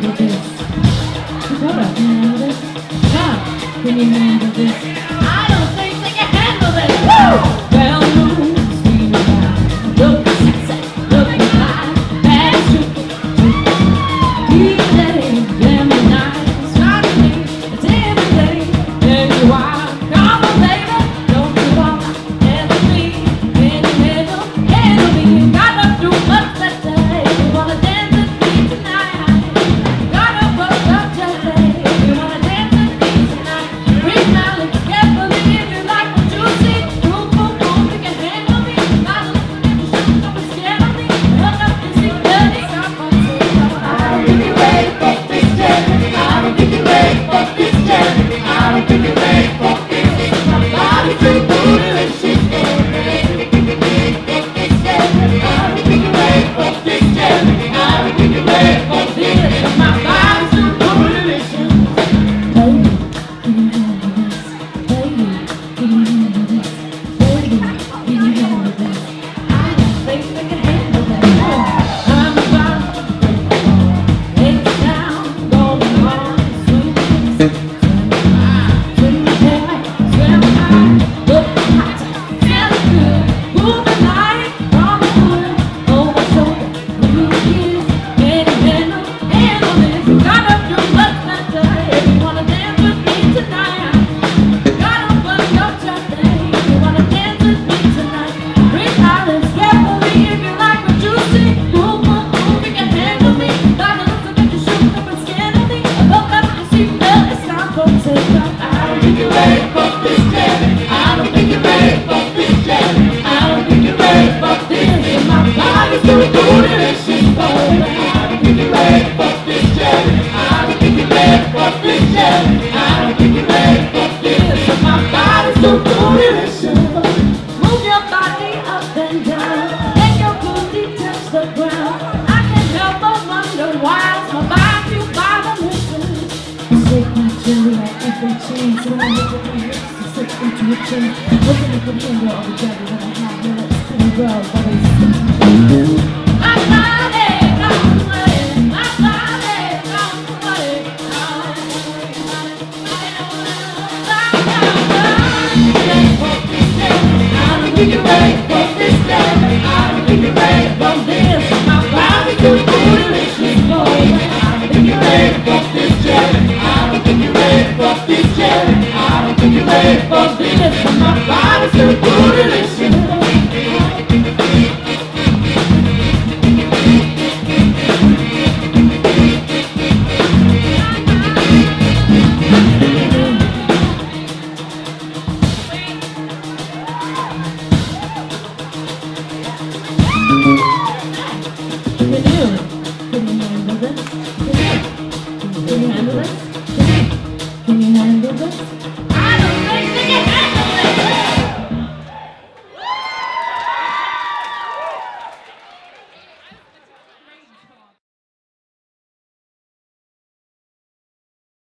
handle this? Dakota, can you handle this? Tom, can you handle this? I don't think they can handle this. Woo! Well, moon, sweet and look sexy, looking fine, that's true. D-Day, Gemini, starting me, it's every day. There you are, come on, baby, don't you want to handle me? Can you handle me? Gotta do much better. You wanna dance with me tonight? Gotta work up your day. You wanna dance with me tonight? Breathe now, look carefully if you like what you see. Boom, boom, boom, you can handle me. Gotta listen if you shoot, don't be scared of me. Look up and see, dirty, stop on me. I don't think you're ready for this journey. I don't think you're ready for this journey. I don't think you're ready for this. My body's too bootylicious. I don't think you're ready for this journey. I don't think you're ready for this journey. I don't think you're ready for this. My body's too bootylicious. Baby, can you handle this? Baby, can you handle this? Baby, can you handle this? I don't think they can handle that. I'm about to break the law. It's down, going on, swing the high, swim high, look hot, feel good, moving light, from the hood, over my shoulder, blue kiss, can you handle this? Gotta do much better if you wanna dance with me tonight. Gotta work up your day, you wanna dance with me tonight. Breathe out and carefully if you like what you see. Boom, boom, boom, you can handle me. Gotta listen if you shoot up and scared of me. Look up and see, well, it's time for take-off. I don't think you're ready for this journey. I don't think you're ready for this journey. I don't think you're ready for this. My body's too bootylicious for it. I don't think you're ready for this journey. I don't think you're ready for this journey. I don't think you're ready for this. My body's too bootylicious. Move your body up and down. Let your booty touch the ground. I can't help but wonder why my body bottom listen. Shake my jelly like every change. So I look at my hips to slip into a chain. Looking at the window of the jelly when I have your lips pretty well, but